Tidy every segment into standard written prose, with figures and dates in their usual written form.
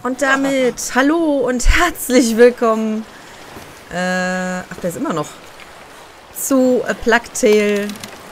Und damit hallo und herzlich willkommen. Ach, der ist immer noch. Zu A Plague Tale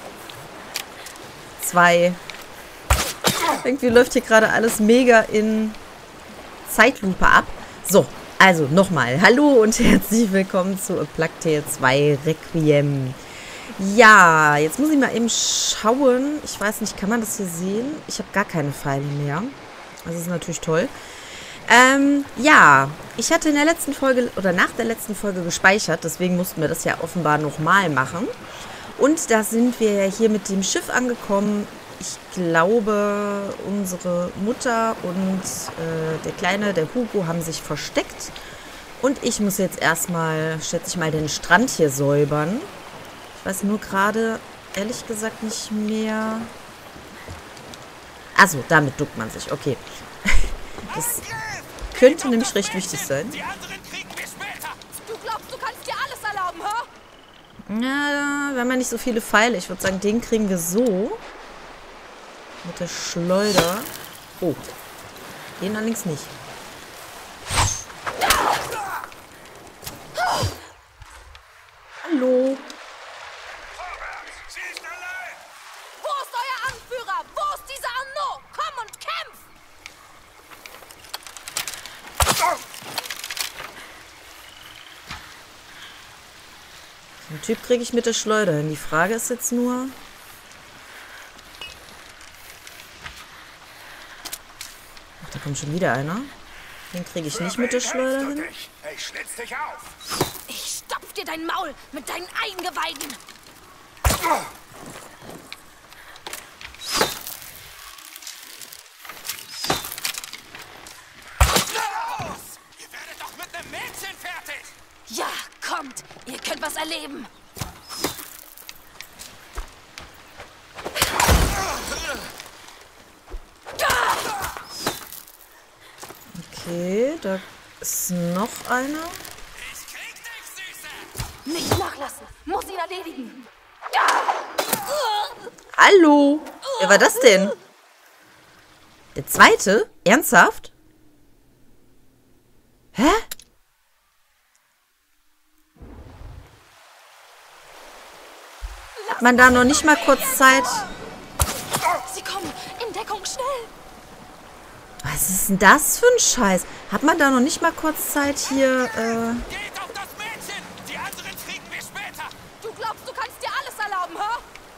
2. Irgendwie läuft hier gerade alles mega in Zeitlupe ab. So, also nochmal. Hallo und herzlich willkommen zu A Plague Tale 2 Requiem. Ja, jetzt muss ich mal eben schauen. Ich weiß nicht, kann man das hier sehen? Ich habe gar keine Pfeile mehr. Das ist natürlich toll. Ja, ich hatte in der letzten Folge oder nach der letzten Folge gespeichert, deswegen mussten wir das ja offenbar nochmal machen. Und da sind wir ja hier mit dem Schiff angekommen. Ich glaube, unsere Mutter und der Kleine, der Hugo, haben sich versteckt. Und ich muss jetzt erstmal, schätze ich mal, den Strand hier säubern. Ich weiß nur gerade, ehrlich gesagt, nicht mehr. Achso, damit duckt man sich, okay. Das könnte nämlich recht wichtig sein. Die anderen kriegen wir später. Du glaubst, du kannst dir alles erlauben, hä? Ja, wir haben ja nicht so viele Pfeile. Ich würde sagen, den kriegen wir so. Mit der Schleuder. Oh. Den allerdings nicht. Hallo. Sie ist allein. Wo ist euer Anführer? Wo ist dieser Arnaud? Komm und kämpf! Den Typ kriege ich mit der Schleuder hin. Die Frage ist jetzt nur... Ach, da kommt schon wieder einer. Den kriege ich nicht mit der Schleuder hin. Ich schlitz dich auf. Ich stopf dir dein Maul mit deinen Eingeweiden. Los! Ihr werdet doch mit einem Mädchen fertig. Ja, kommt. Ihr könnt was erleben. Okay, da ist noch einer. Ich krieg dich, Süße. Nicht nachlassen. Muss ihn erledigen. Hallo! Wer war das denn? Der zweite? Ernsthaft? Hä? Hat man da noch nicht mal kurz Zeit? Sie kommen. In Deckung, schnell. Was ist denn das für ein Scheiß? Hat man da noch nicht mal kurz Zeit hier, Geht auf das Mädchen. Die anderen kriegen wir später. Du glaubst, du kannst dir alles erlauben, hä?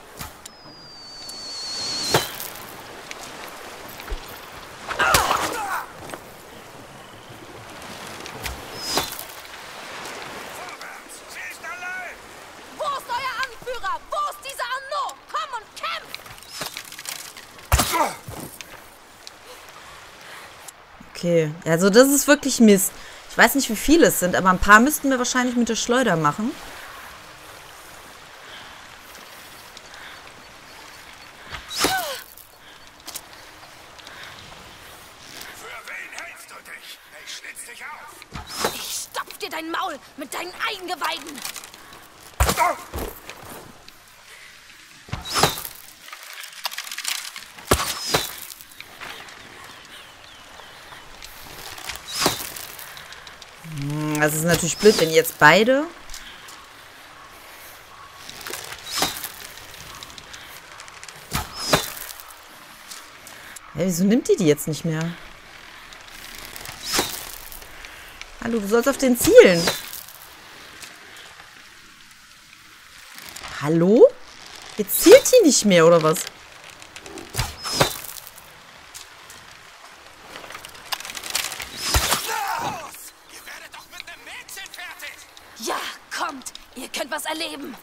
Sie ist allein. Wo ist euer Anführer? Wo ist dieser Arnaud? Komm und kämpf! Okay, also das ist wirklich Mist. Ich weiß nicht, wie viele es sind, aber ein paar müssten wir wahrscheinlich mit der Schleuder machen. Für wen hältst du dich? Ich schlitz dich auf. Ich stopf dir dein Maul mit deinen Eingeweiden. Das ist natürlich blöd, wenn jetzt beide... Hä, wieso nimmt die jetzt nicht mehr? Hallo, du sollst auf den zielen. Hallo? Jetzt zielt die nicht mehr, oder was? Los! Ihr werdet doch mit einem Mädchen fertig. Ja, kommt. Ihr könnt was erleben.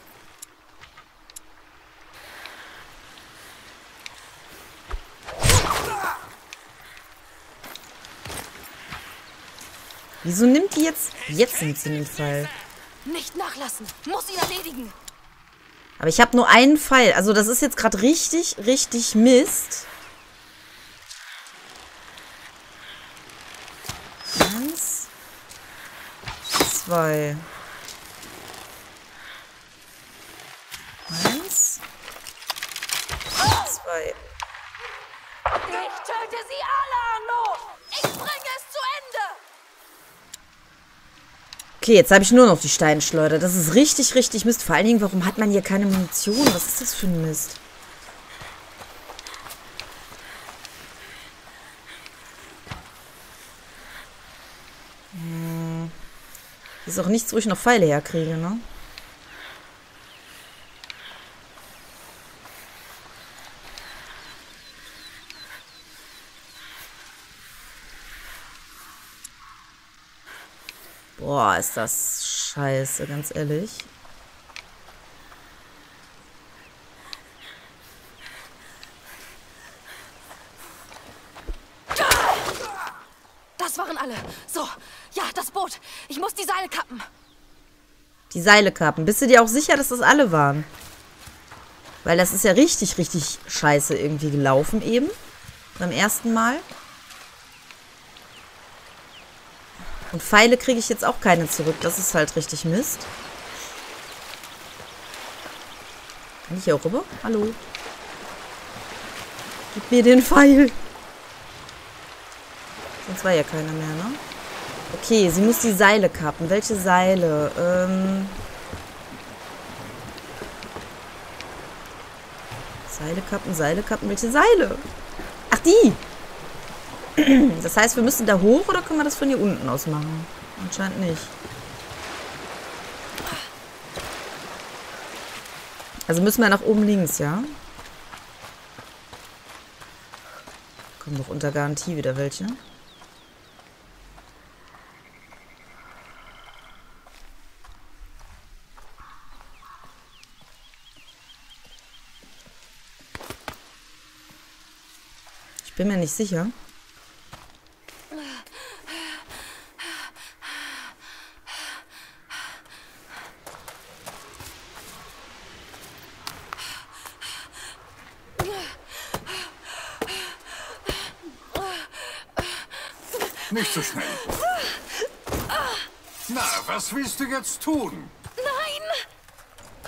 Wieso nimmt die jetzt... Jetzt nimmt sie den Pfeil. Nicht nachlassen. Muss ihn erledigen. Aber ich habe nur einen Pfeil. Also das ist jetzt gerade richtig, richtig Mist. 1, 2. 1, 2. Ich töte sie alle, Arnaud! Ich bringe es zu Ende! Okay, jetzt habe ich nur noch die Steinschleuder. Das ist richtig, richtig Mist. Vor allen Dingen, warum hat man hier keine Munition? Was ist das für ein Mist? Ist auch nichts, wo ich noch Pfeile herkriege, ne? Boah, ist das scheiße, ganz ehrlich. Das waren alle. So, ja, das Boot. Ich muss die Seile kappen. Die Seile kappen. Bist du dir auch sicher, dass das alle waren? Weil das ist ja richtig, richtig scheiße irgendwie gelaufen eben. Beim ersten Mal. Und Pfeile kriege ich jetzt auch keine zurück. Das ist halt richtig Mist. Kann ich hier auch rüber? Hallo? Gib mir den Pfeil. Sonst war ja keiner mehr, ne? Okay, sie muss die Seile kappen. Welche Seile? Seile kappen. Welche Seile? Ach, die! Das heißt, wir müssen da hoch oder können wir das von hier unten aus machen? Anscheinend nicht. Also müssen wir nach oben links, ja? Kommen doch unter Garantie wieder welche. Ich bin mir nicht sicher. Nicht so schnell. Na, was willst du jetzt tun? Nein!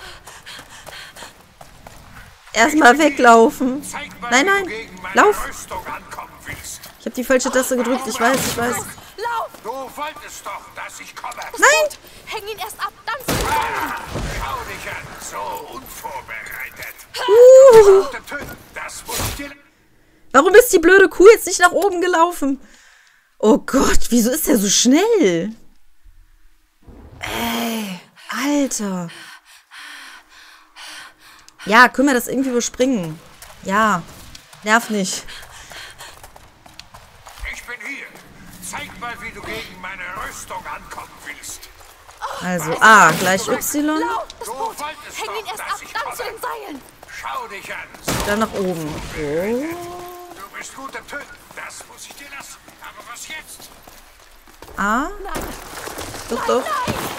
Erstmal weglaufen. Zeig mal, Nein, wie nein. du gegen meine Lauf. Rüstung ankommen willst. Ich habe die falsche Taste gedrückt. Ich weiß, ich weiß. Lauf! Du wolltest doch, dass ich komme. Nein! Häng ihn erst ab, dann zu fallen! Schau dich an, so unvorbereitet. Uh, Gute Töten, das muss ich dir... warum ist die blöde Kuh jetzt nicht nach oben gelaufen? Oh Gott, wieso ist der so schnell? Ey, Alter. Ja, können wir das irgendwie überspringen? Ja, nerv nicht. Ich bin hier. Zeig mal, wie du gegen meine Rüstung ankommen willst. Also A gleich Y, Lauf! Das Du Boot! wolltest Häng ihn doch, erst dass ab, ich dann komme. zu den Seilen! Schau dich an. So, dann nach oben. Oh. du bist gut im Töten. Das muss ich dir lassen. Aber was jetzt? A. Nein! Doch, doch.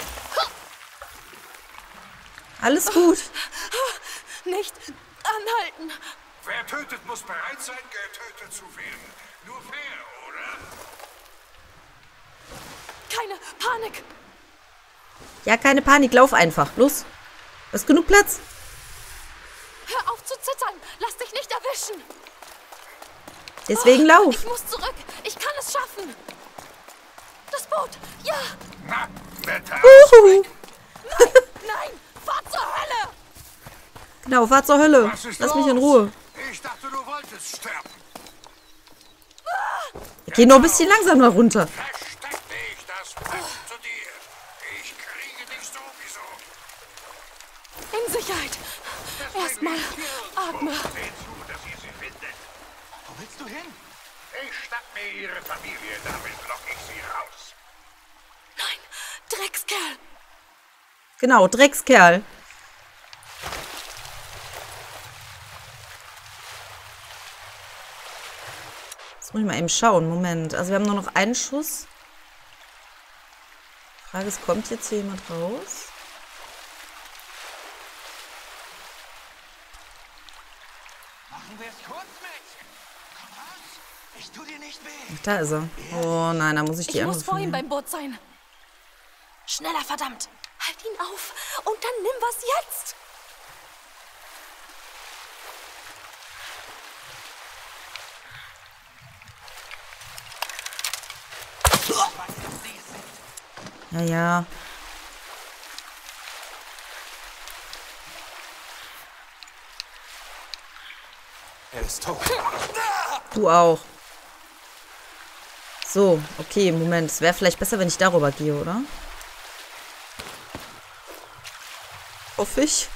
Alles gut. Nicht anhalten! Wer tötet, muss bereit sein, getötet zu werden. Nur fair, oder? Keine Panik! Ja, keine Panik, lauf einfach. Los. Hast genug Platz? Hör auf zu zittern! Lass dich nicht erwischen! Deswegen lauf. Ich muss zurück! Ich kann es schaffen! Das Boot! Ja! Na, netter Uhu. Nein! Fahr zur Hölle! Genau, fahr zur Hölle. Was ist Lass mich in los? Ruhe. Ich dachte, du wolltest sterben. Geh noch ein bisschen langsam da runter. Versteck dich, das passt zu dir. Ich kriege dich sowieso. In Sicherheit! Erstmal atme! Seh zu, dass ihr sie findet. Wo willst du hin? Ich schnapp mir ihre Familie, damit lock ich sie raus. Nein! Dreckskerl! Genau, Dreckskerl. Jetzt muss ich mal eben schauen. Moment. Also wir haben nur noch einen Schuss. Frage ist, kommt jetzt hier jemand raus? Machen wir es kurz, Mädchen. Komm raus. Ich tu dir nicht weh. Ach, da ist er. Oh nein, da muss ich die Ich andere muss vor ihm finden. beim Boot sein. Schneller, verdammt! Halt ihn auf und dann nimm was jetzt! Ja, ja. bist tot. Du auch. So, okay, Moment. Es wäre vielleicht besser, wenn ich darüber gehe, oder? Hoffe ich.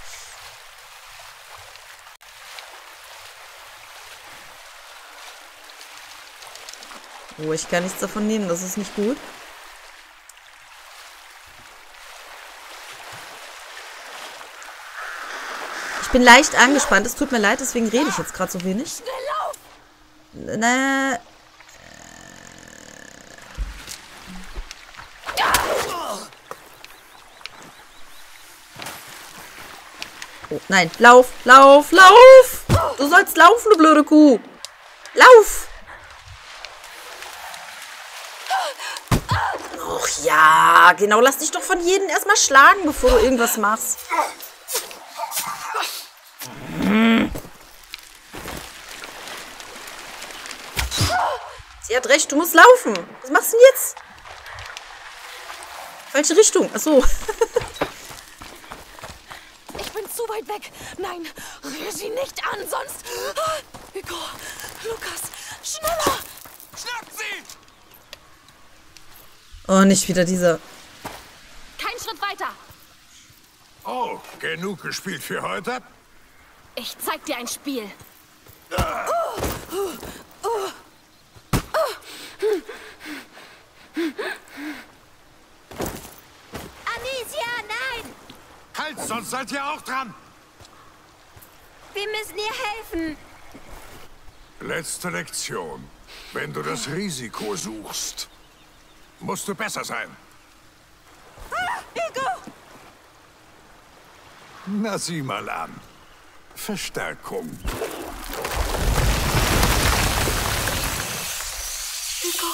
Oh, ich kann nichts davon nehmen. Das ist nicht gut. Ich bin leicht angespannt. Es tut mir leid, deswegen rede ich jetzt gerade so wenig. Schnell lauf! Na. Oh, nein. Lauf, lauf, lauf! Du sollst laufen, du blöde Kuh. Lauf! Och ja, genau. Lass dich doch von jedem erstmal schlagen, bevor du irgendwas machst. Sie hat recht, du musst laufen. Was machst du denn jetzt? Falsche Richtung. Achso. Ich bin zu weit weg. Nein, rühr sie nicht an, sonst... Hugo, Lukas, schneller! Schnappt sie! Oh, nicht wieder dieser. Kein Schritt weiter. Oh, genug gespielt für heute? Ich zeig dir ein Spiel. Amicia, nein! Halt, sonst seid ihr auch dran. Wir müssen ihr helfen. Letzte Lektion. Wenn du das Risiko suchst, musst du besser sein. Hugo! Na, sieh mal an. Verstärkung. Hugo.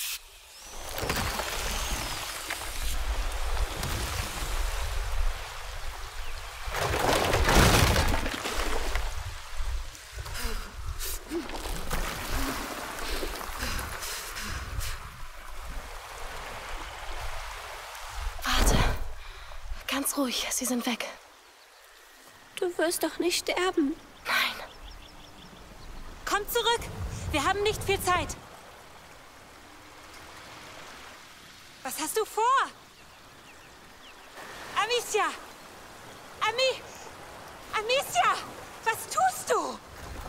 Warte. Ganz ruhig, sie sind weg. Du wirst doch nicht sterben. Nein. Komm zurück! Wir haben nicht viel Zeit. Was hast du vor? Amicia! Amicia! Was tust du?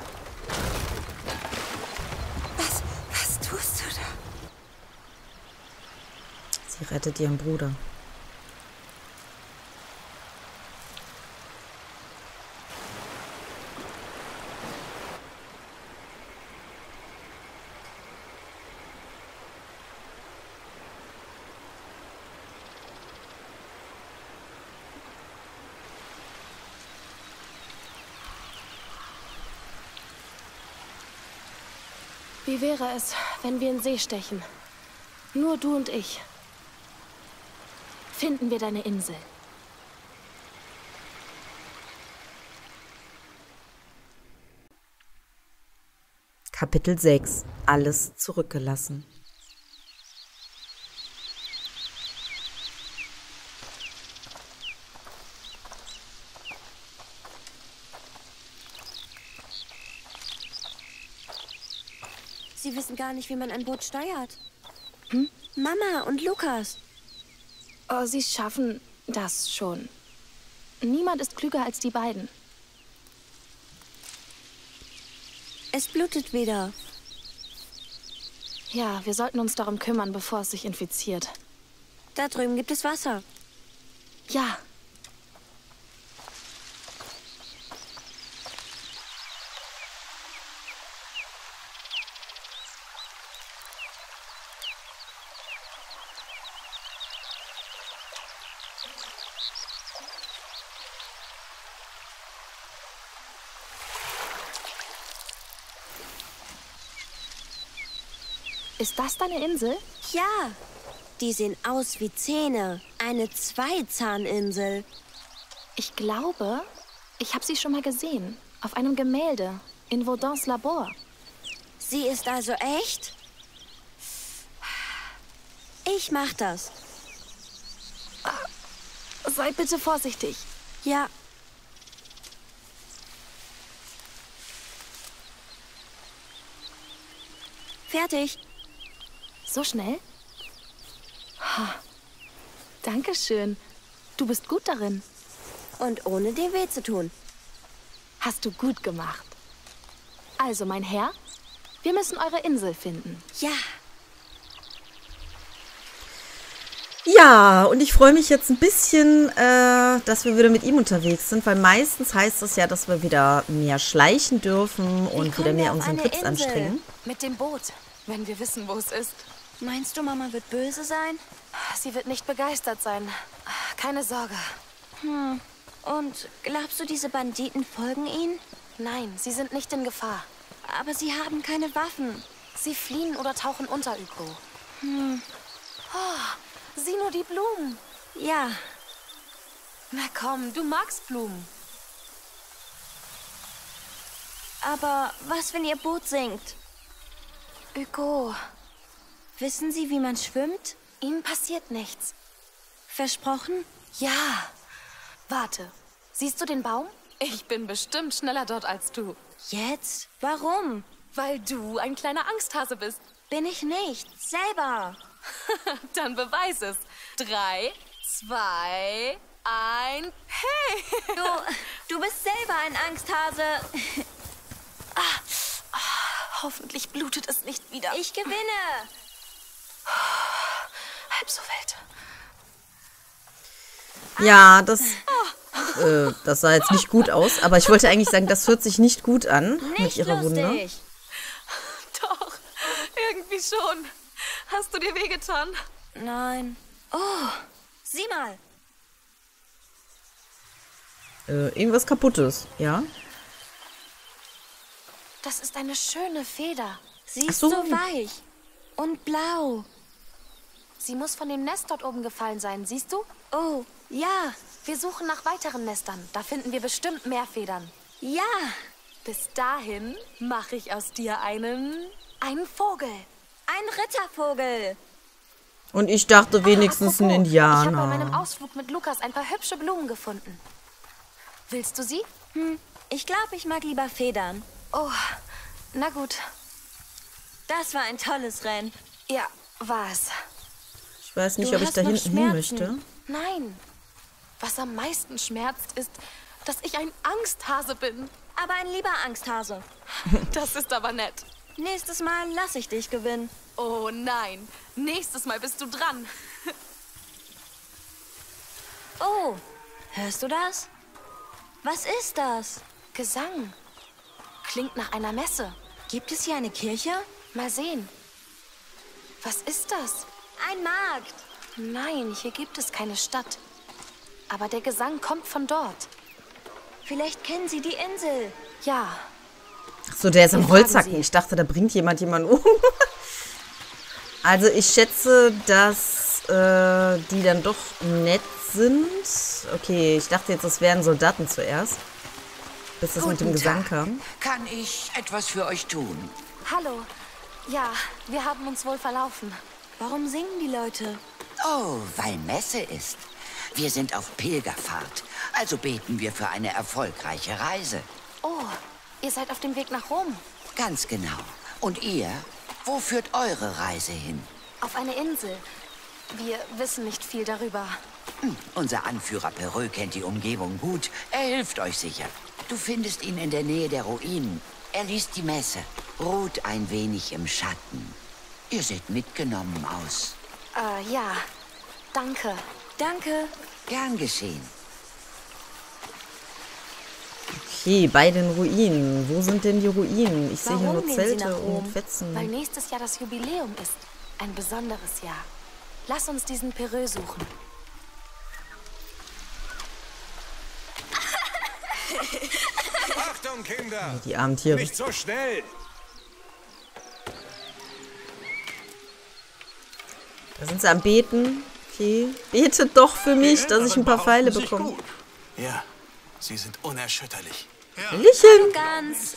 Was tust du da? Sie rettet ihren Bruder. Wie wäre es, wenn wir in den See stechen? Nur du und ich. Finden wir deine Insel. Kapitel 6. Alles zurückgelassen. Sie wissen gar nicht, wie man ein Boot steuert. Hm? Mama und Lukas. Oh, sie schaffen das schon. Niemand ist klüger als die beiden. Es blutet wieder. Ja, wir sollten uns darum kümmern, bevor es sich infiziert. Da drüben gibt es Wasser. Ja. Ist das deine Insel? Ja, die sehen aus wie Zähne. Eine Zweizahnininsel. Ich glaube, ich habe sie schon mal gesehen. Auf einem Gemälde in Vaudans Labor. Sie ist also echt? Ich mach das. Sei bitte vorsichtig. Ja. Fertig. So schnell? Dankeschön. Du bist gut darin. Und ohne dir weh zu tun. Hast du gut gemacht. Also, mein Herr, wir müssen eure Insel finden. Ja. Ja, und ich freue mich jetzt ein bisschen, dass wir wieder mit ihm unterwegs sind, weil meistens heißt es ja, dass wir wieder mehr schleichen dürfen und wieder mehr unseren Grips anstrengen. Mit dem Boot, wenn wir wissen, wo es ist. Meinst du, Mama wird böse sein? Sie wird nicht begeistert sein. Keine Sorge. Und glaubst du, diese Banditen folgen ihnen? Nein, sie sind nicht in Gefahr. Aber sie haben keine Waffen. Sie fliehen oder tauchen unter, Üko. Sieh nur die Blumen. Ja. Na komm, du magst Blumen. Aber was, wenn ihr Boot sinkt? Üko, Wissen Sie, wie man schwimmt? ihnen passiert nichts. Versprochen? Ja. Warte, siehst du den Baum? Ich bin bestimmt schneller dort als du. Jetzt? Warum? Weil du ein kleiner Angsthase bist. Bin ich nicht. Selber. Dann beweis es. 3, 2, 1. Hey! Du bist selber ein Angsthase. Hoffentlich blutet es nicht wieder. Ich gewinne. Halb so wild. Ja, das sah jetzt nicht gut aus, aber ich wollte eigentlich sagen, das hört sich nicht gut an mit Nicht ihrer Wunde. lustig. Doch, irgendwie schon. Hast du dir wehgetan? Nein. Oh, sieh mal. Irgendwas Kaputtes, ja? Das ist eine schöne Feder. Sie Ach ist so. so weich. Und blau. Sie muss von dem Nest dort oben gefallen sein, siehst du? Oh, ja. Wir suchen nach weiteren Nestern. Da finden wir bestimmt mehr Federn. Ja. Bis dahin mache ich aus dir einen Vogel. Ein Rittervogel. Und ich dachte wenigstens ein Apropos, Ich habe bei meinem Indianer. Ausflug mit Lukas ein paar hübsche Blumen gefunden. Willst du sie? Ich glaube, ich mag lieber Federn. Oh, na gut. Das war ein tolles Rennen. Ja, war es. Ich weiß nicht, Du ob ich hast da noch hinten hin Schmerzen. möchte. Nein. Was am meisten schmerzt, ist, dass ich ein Angsthase bin. Aber ein lieber Angsthase. Das ist aber nett. Nächstes Mal lass ich dich gewinnen. Oh nein. Nächstes Mal bist du dran. Oh, hörst du das? Was ist das? Gesang. Klingt nach einer Messe. Gibt es hier eine Kirche? Mal sehen. Was ist das? Ein Markt. Nein, hier gibt es keine Stadt. Aber der Gesang kommt von dort. Vielleicht kennen sie die Insel. Ja, So, der ist am Wir fragen Holzhacken. sie. Ich dachte, da bringt jemanden um. Also ich schätze, dass die dann doch nett sind. Okay, ich dachte jetzt, das wären Soldaten zuerst. Bis das mit dem Guten Gesang Tag. kam. Kann ich etwas für euch tun? hallo. Ja, wir haben uns wohl verlaufen. Warum singen die Leute? Oh, weil Messe ist. Wir sind auf Pilgerfahrt, also beten wir für eine erfolgreiche Reise. Oh, ihr seid auf dem Weg nach Rom. Ganz genau. Und ihr? Wo führt eure Reise hin? Auf eine Insel. Wir wissen nicht viel darüber. Unser Anführer Pereux kennt die Umgebung gut. Er hilft euch sicher. Du findest ihn in der Nähe der Ruinen. Er liest die Messe, ruht ein wenig im Schatten. Ihr seht mitgenommen aus. Ja. Danke. Danke. Gern geschehen. Okay, bei den Ruinen. Wo sind denn die Ruinen? Ich sehe hier Warum nur gehen sie Zelte nach Rom? und Fetzen. Weil nächstes Jahr das Jubiläum ist. Ein besonderes Jahr. Lass uns diesen Pereux suchen. Achtung, Kinder! Die armen Tiere. Nicht so schnell! Da sind sie am Beten. Okay. Betet doch für mich, dass ich ein paar Pfeile bekomme. Ja, sie sind unerschütterlich. Hallöchen. Ganz.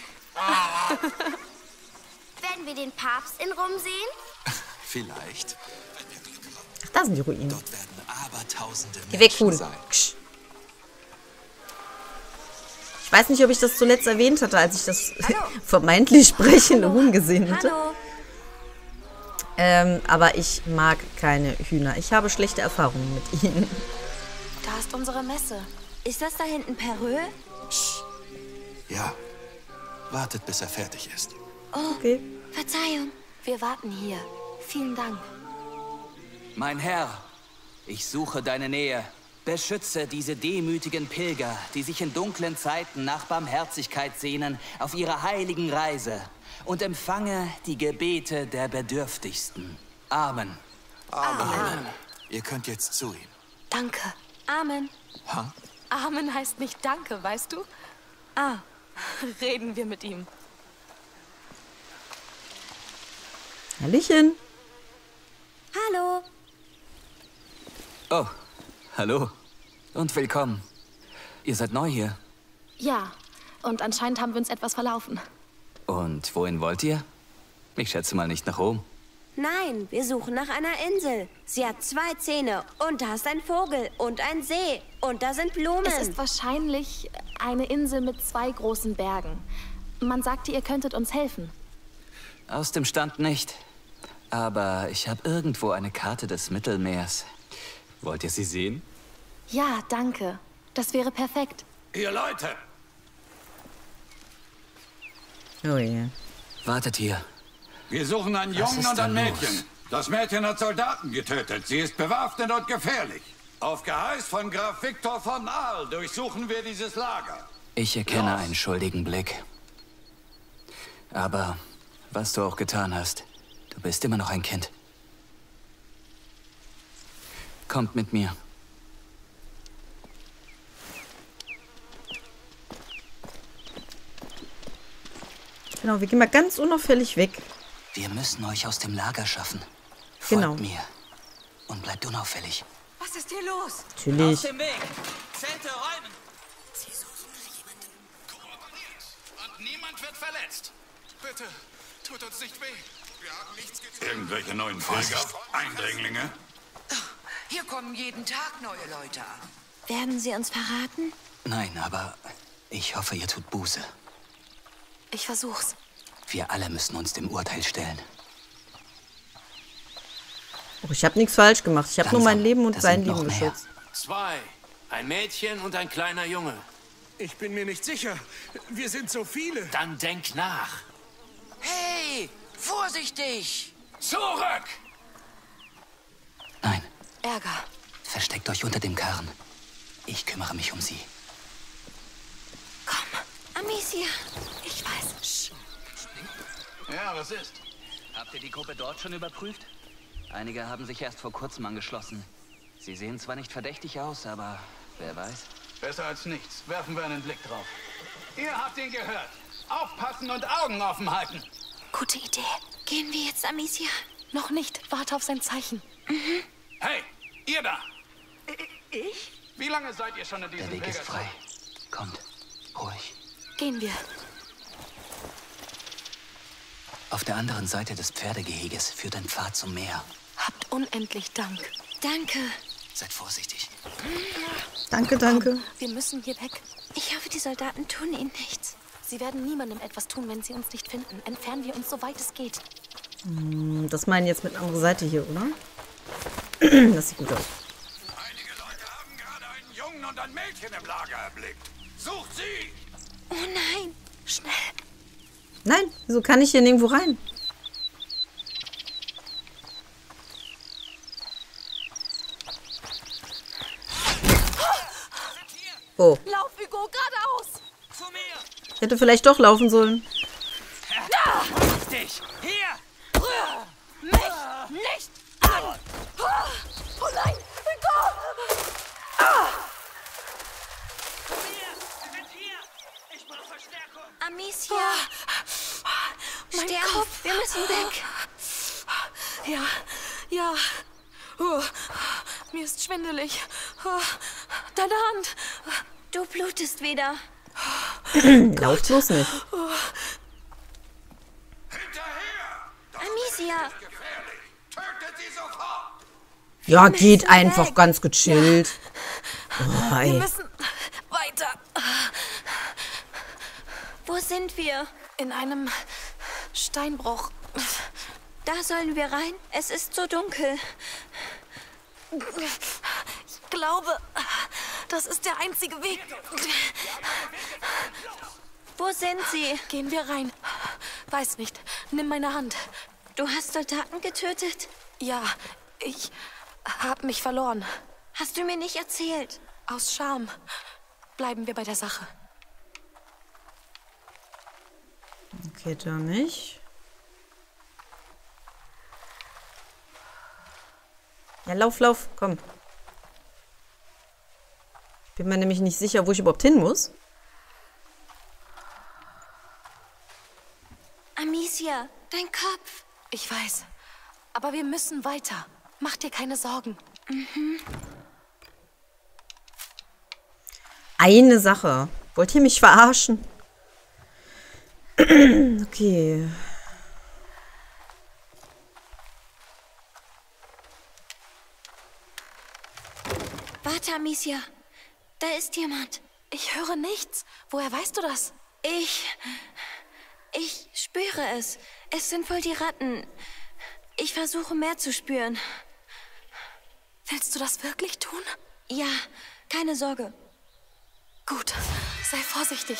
Werden wir den Papst in Rom sehen? Vielleicht. Ach, da sind die Ruinen. Dort werden Abertausende Geh weg, Menschen Huhn. sein. Ksch. Ich weiß nicht, ob ich das zuletzt erwähnt hatte, als ich das vermeintlich sprechende Huhn gesehen hatte. Hallo. Aber ich mag keine Hühner. Ich habe schlechte Erfahrungen mit ihnen. Da ist unsere Messe. Ist das da hinten Perö? Ja. Wartet, bis er fertig ist. Okay. Verzeihung. Wir warten hier. Vielen Dank. Mein Herr, ich suche deine Nähe. Beschütze diese demütigen Pilger, die sich in dunklen Zeiten nach Barmherzigkeit sehnen, auf ihrer heiligen Reise. Und empfange die Gebete der Bedürftigsten. Amen. Amen. Ihr könnt jetzt zu ihm. Danke. Amen. Ha? Amen heißt nicht Danke, weißt du? Ah, Reden wir mit ihm. Hallöchen. hallo. Oh, hallo. Und willkommen. Ihr seid neu hier. Ja, und anscheinend haben wir uns etwas verlaufen. Und wohin wollt ihr? Ich schätze mal nicht nach Rom. Nein, wir suchen nach einer Insel. Sie hat 2 Zähne und da ist ein Vogel und ein See und da sind Blumen. Es ist wahrscheinlich eine Insel mit 2 großen Bergen. Man sagte, ihr könntet uns helfen. Aus dem Stand nicht. Aber ich habe irgendwo eine Karte des Mittelmeers. Wollt ihr sie sehen? Ja, danke. Das wäre perfekt. Ihr Leute! Oh je. Wartet hier. Wir suchen einen Was Jungen ist und ein da Mädchen. los? Das Mädchen hat Soldaten getötet. Sie ist bewaffnet und gefährlich. Auf Geheiß von Graf Viktor von Aal durchsuchen wir dieses Lager. Ich erkenne einen schuldigen Blick. Aber was du auch getan hast, du bist immer noch ein Kind. Kommt mit mir. Genau, wir gehen mal ganz unauffällig weg. Wir müssen euch aus dem Lager schaffen. Genau. Folgt mir. Und bleibt unauffällig. Was ist hier los? Natürlich. dem Weg! Zelte räumen! Sie suchen jemanden. Kooperiert. Und niemand wird verletzt. Bitte, tut uns nicht weh. Wir haben nichts getan. Irgendwelche neuen Pilger? Eindringlinge? Hier kommen jeden Tag neue Leute an. Werden Sie uns verraten? Nein, aber ich hoffe, ihr tut Buße. Ich versuch's. Wir alle müssen uns dem Urteil stellen. Oh, ich habe nichts falsch gemacht. Ich habe nur mein Langsam, Leben und da sein sind noch Leben mehr. geschützt. 2. Ein Mädchen und ein kleiner Junge. Ich bin mir nicht sicher. Wir sind so viele. Dann denk nach. Hey, vorsichtig! Zurück! Nein, Ärger. versteckt euch unter dem Karren. Ich kümmere mich um sie. Amicia. Ich weiß. Ja, was ist? Habt ihr die Gruppe dort schon überprüft? Einige haben sich erst vor kurzem angeschlossen. Sie sehen zwar nicht verdächtig aus, aber wer weiß. Besser als nichts. Werfen wir einen Blick drauf. Ihr habt ihn gehört. Aufpassen und Augen offen halten. Gute Idee. Gehen wir jetzt, Amicia? Noch nicht. Warte auf sein Zeichen. Hey, ihr da! Ich? Wie lange seid ihr schon in diesem Der Weg ist Pilgerzug? frei. Kommt, ruhig. Gehen wir. Auf der anderen Seite des Pferdegeheges führt ein Pfad zum Meer. Habt unendlich Dank. Danke. Seid vorsichtig. Danke, danke. Wir müssen hier weg. Ich hoffe, die Soldaten tun ihnen nichts. Sie werden niemandem etwas tun, wenn sie uns nicht finden. Entfernen wir uns, soweit es geht. Das meinen jetzt mit anderer Seite hier, oder? Das sieht gut aus. Einige Leute haben gerade einen Jungen und ein Mädchen im Lager erblickt. Sucht sie! Oh nein. Schnell. Nein, wieso kann ich hier nirgendwo rein? Oh, Lauf, Hugo, geradeaus. Zu mir! ich hätte vielleicht doch laufen sollen. Dich! Hier! Rühr mich nicht an. Oh nein, Hugo. Wir sind hier! Ich brauche Verstärkung! Amicia. Mein Steh auf. Kopf. Wir müssen weg. Ja, ja. Mir ist schwindelig. Deine Hand. Du blutest wieder. Lauf bloß nicht. Hinterher! Das Amicia. ist gefährlich. Tötet sie sofort! Ja, geht einfach ganz gechillt. Oh, Wir ey. müssen weiter. Wo sind wir? In einem Steinbruch. Da sollen wir rein. Es ist so dunkel. Ich glaube, das ist der einzige Weg. Wo sind sie? Gehen wir rein. Weiß nicht. Nimm meine Hand. Du hast Soldaten getötet? Ja, ich habe mich verloren. Hast du mir nicht erzählt? Aus Scham. Bleiben wir bei der Sache. Okay, da nicht. Ja, lauf, lauf, komm. Bin mir nämlich nicht sicher, wo ich überhaupt hin muss. Amicia, dein Kopf. Ich weiß. Aber wir müssen weiter. Mach dir keine Sorgen. Eine Sache. Wollt ihr mich verarschen? Okay. Warte, Amicia. Da ist jemand. Ich höre nichts. Woher weißt du das? Ich spüre es. Es sind wohl die Ratten. Ich versuche mehr zu spüren. Willst du das wirklich tun? Ja, keine Sorge. Gut, sei vorsichtig.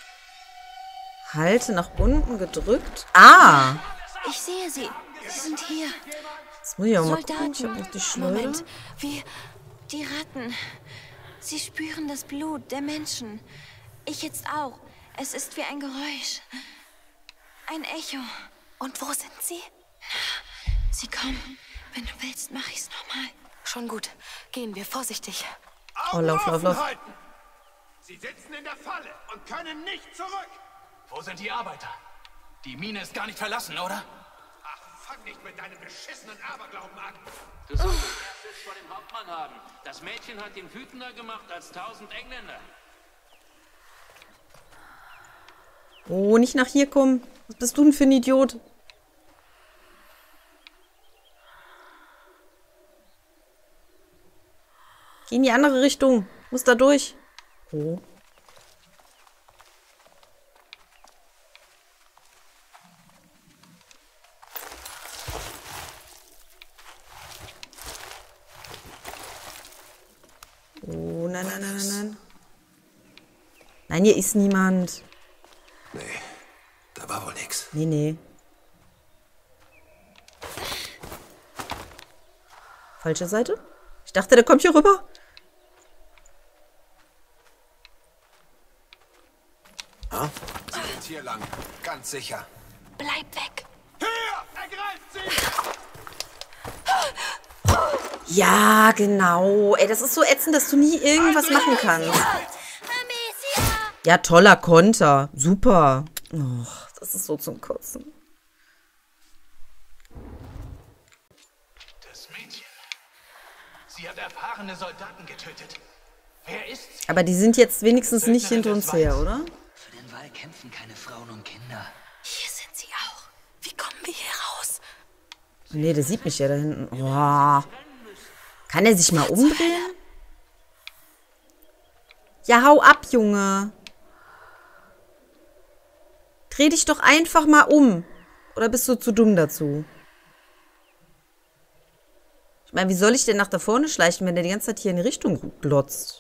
Halte nach unten gedrückt. Ah! Ich sehe sie. Sie sind hier. Jetzt muss ich auch mal Soldaten. gucken. Ich habe noch die Schleuder. Moment, wie... Die Ratten. Sie spüren das Blut der Menschen. Ich jetzt auch. Es ist wie ein Geräusch. Ein Echo. Und wo sind sie? Sie kommen. Wenn du willst, mache ich's nochmal. Schon gut. Gehen wir vorsichtig. Oh, lauf, lauf, lauf. Halten. Sie sitzen in der Falle und können nicht zurück. Wo sind die Arbeiter? Die Mine ist gar nicht verlassen, oder? Ach, fang nicht mit deinem beschissenen Aberglauben an. Du solltest erst Schiss vor dem Hauptmann haben. Das Mädchen hat ihn wütender gemacht als 1000 Engländer. Oh, nicht nach hier kommen. Was bist du denn für ein Idiot? Geh in die andere Richtung. Muss da durch. Oh. Oh, nein, nein, nein, nein, nein. Nein, hier ist niemand. Nee, da war wohl nix. Nee, nee. Falsche Seite? Ich dachte, der kommt hier rüber. Ah? Sie sind hier lang. Ganz sicher. Bleib weg. Hier! Ergreift sie! Ja, genau. Ey, das ist so ätzend, dass du nie irgendwas machen kannst. Ja, toller Konter. Super. Och, das ist so zum Kotzen. Das Mädchen. Sie hat erfahrene Soldaten getötet. Wer ist sie? Aber die sind jetzt wenigstens nicht hinter uns her, oder? Für den Wall kämpfen keine Frauen und Kinder. Hier sind sie auch. Wie kommen wir hier raus? Nee, der sieht mich ja da hinten. Oh. Kann er sich mal umdrehen? Ja, hau ab, Junge. Dreh dich doch einfach mal um. Oder bist du zu dumm dazu? Ich meine, wie soll ich denn nach da vorne schleichen, wenn der die ganze Zeit hier in die Richtung glotzt?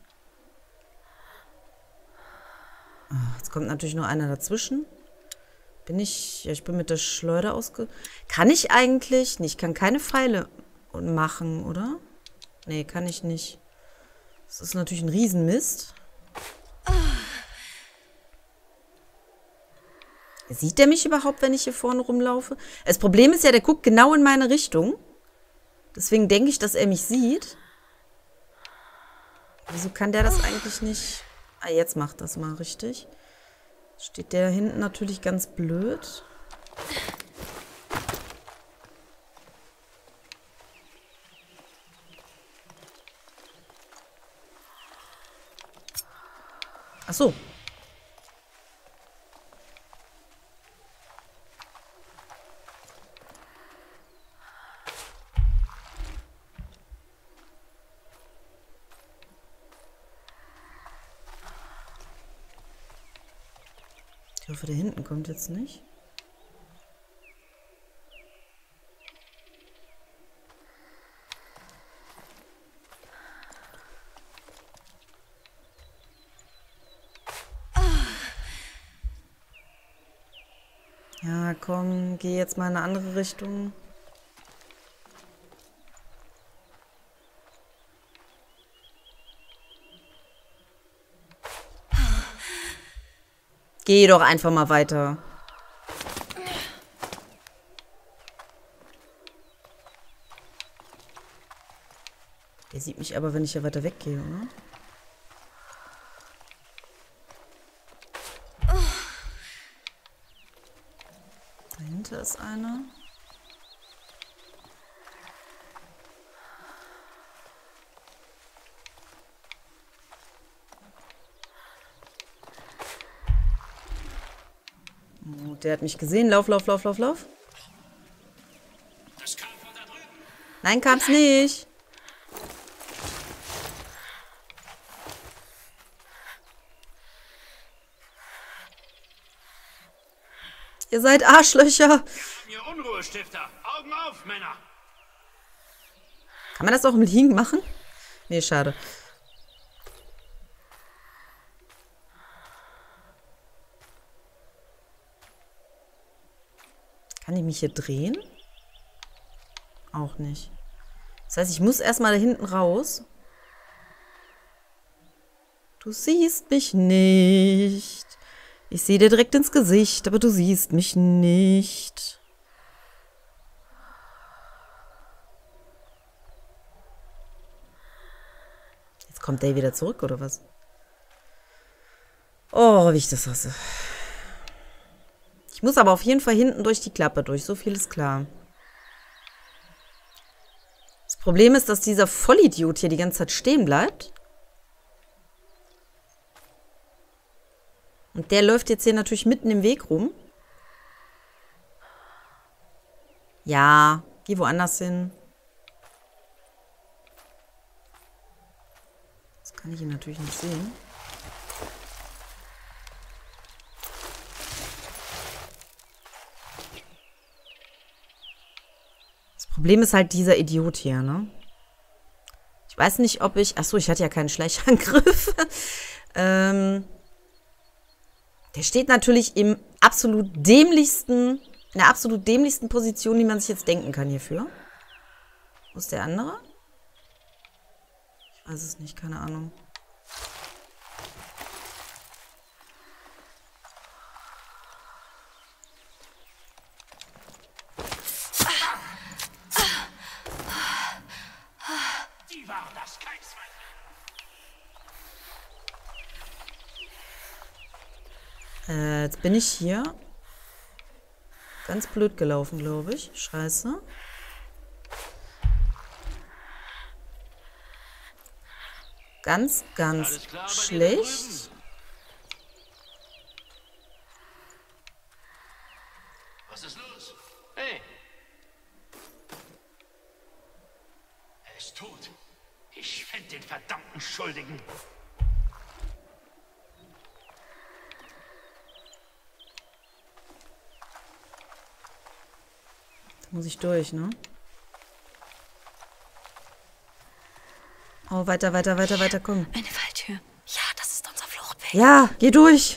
Oh, jetzt kommt natürlich noch einer dazwischen. Ich bin mit der Schleuder Kann ich eigentlich? Nee, ich kann keine Pfeile machen, oder? Nee, kann ich nicht. Das ist natürlich ein Riesenmist. Sieht der mich überhaupt, wenn ich hier vorne rumlaufe? Das Problem ist ja, der guckt genau in meine Richtung. Deswegen denke ich, dass er mich sieht. Wieso kann der das eigentlich nicht? Ah, jetzt macht das mal richtig. Steht der da hinten natürlich ganz blöd. Ach so. Ich hoffe, der hinten kommt jetzt nicht. Ja, komm, geh jetzt mal in eine andere Richtung. Geh doch einfach mal weiter. Der sieht mich aber, wenn ich hier weiter weggehe, oder? Dahinter ist einer. Oh, der hat mich gesehen. Lauf, lauf, lauf, lauf, lauf. Das kam von da drüben. Nein, kam's nicht. Ihr seid Arschlöcher. Wir haben hier Unruhestifter. Augen auf, Männer. Kann man das auch im Liegen machen? Nee, schade. Kann ich mich hier drehen? Auch nicht. Das heißt, ich muss erstmal da hinten raus. Du siehst mich nicht. Ich sehe dir direkt ins Gesicht, aber du siehst mich nicht. Jetzt kommt der wieder zurück, oder was? Oh, wie ich das hasse. Ich muss aber auf jeden Fall hinten durch die Klappe durch, so viel ist klar. Das Problem ist, dass dieser Vollidiot hier die ganze Zeit stehen bleibt. Und der läuft jetzt hier natürlich mitten im Weg rum. Ja, geh woanders hin. Das kann ich ihn natürlich nicht sehen. Das Problem ist halt dieser Idiot hier, ne? Ich weiß nicht, ob ich... Achso, ich hatte ja keinen Schleichangriff. Der steht natürlich im in der absolut dämlichsten Position, die man sich jetzt denken kann hierfür. Wo ist der andere? Ich weiß es nicht, keine Ahnung. Die war das Kaiswein. Jetzt bin ich hier. Ganz blöd gelaufen, glaube ich. Scheiße. Ganz, ganz schlecht. Was ist los? Hey. Er ist tot. Ich finde den verdammten Schuldigen. Muss ich durch, ne? Oh, weiter, weiter, weiter, weiter, komm. Eine Falltür. Ja, das ist unser Fluchtweg. Ja, geh durch.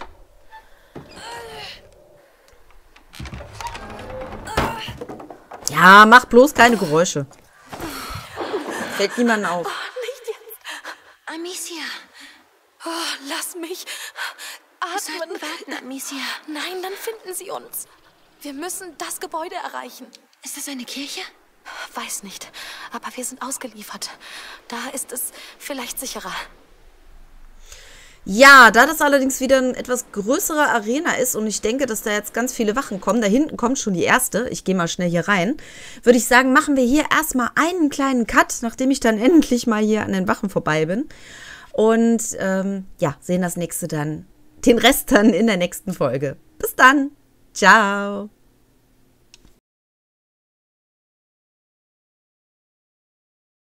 Ja, mach bloß keine Geräusche. Fällt niemandem auf. Oh, nicht jetzt. Amicia. Oh, lass mich Wir sollten atmen. warten, Amicia. Nein, dann finden sie uns. Wir müssen das Gebäude erreichen. Ist das eine Kirche? Weiß nicht, aber wir sind ausgeliefert. Da ist es vielleicht sicherer. Ja, da das allerdings wieder ein etwas größerer Arena ist und ich denke, dass da jetzt ganz viele Wachen kommen, da hinten kommt schon die erste, ich gehe mal schnell hier rein, würde ich sagen, machen wir hier erstmal einen kleinen Cut, nachdem ich dann endlich mal hier an den Wachen vorbei bin. Und ja, sehen den Rest dann in der nächsten Folge. Bis dann. Ciao.